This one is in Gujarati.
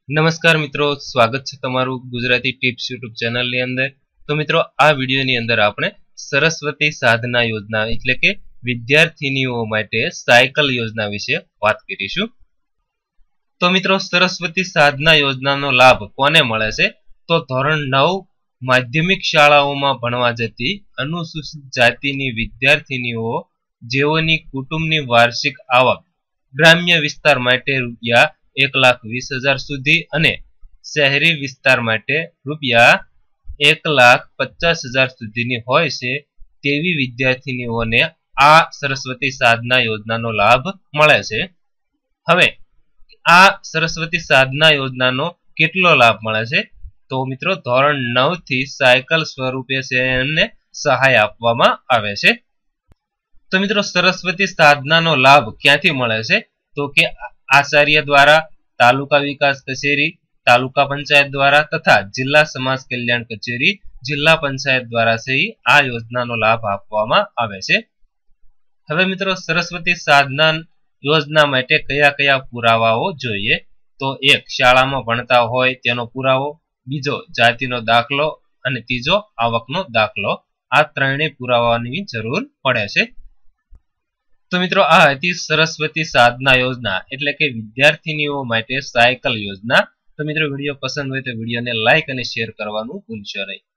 નમસ્કાર મિત્રો, સ્વાગત છે તમારું ગુજરાતી ટિપ્સ યુટ્યુબ ચેનલની અંદર। તો મિત્રો, આ વિડીયોની અંદર આપણે સરસ્વતી સાધના યોજના એટલે કે વિદ્યાર્થીનીઓ માટે સાયકલ યોજના વિશે વાત કરીશું। તો મિત્રો, સરસ્વતી સાધના યોજનાનો લાભ કોને મળે છે? તો ધોરણ 9 માધ્યમિક શાળાઓમાં ભણવા જતી અનુસૂચિત જાતિની વિદ્યાર્થીનીઓ જેઓની કુટુંબની વાર્ષિક આવક ગ્રામ્ય વિસ્તાર માટે રૂપિયા 1,20,000 સુધી અને શહેરી વિસ્તાર માટે રૂપિયા 1,50,000 સુધીની હોય છે તેવી વિદ્યાર્થીનીઓને આ સરસ્વતી સાધના યોજનાનો લાભ મળે છે। હવે આ સરસ્વતી સાધના યોજનાનો કેટલો લાભ મળે છે? તો મિત્રો, ધોરણ 9 થી સાયકલ સ્વરૂપે એમને સહાય આપવામાં આવે છે। તો મિત્રો, સરસ્વતી સાધનાનો લાભ ક્યાંથી મળે છે? તો કે આચાર્ય દ્વારા, તાલુકા વિકાસ કચેરી, તાલુકા પંચાયત દ્વારા તથા જિલ્લા સમાજ કલ્યાણ કચેરી, જિલ્લા પંચાયત દ્વારા આ યોજનાનો લાભ આપવામાં આવે છે। હવે મિત્રો, સરસ્વતી સાધના યોજના માટે કયા કયા પુરાવાઓ જોઈએ? તો એક, શાળામાં ભણતા હોય તેનો પુરાવો, બીજો જાતિનો દાખલો અને ત્રીજો આવકનો દાખલો। આ ત્રણેય પુરાવાની જરૂર પડે છે। તો મિત્રો, આ હતી સરસ્વતી સાધના યોજના એટલે કે વિદ્યાર્થીનીઓ માટે સાયકલ યોજના। તો મિત્રો, વિડીયો પસંદ હોય તો વિડીયોને લાઈક અને શેર કરવાનું ભૂલશો નહીં।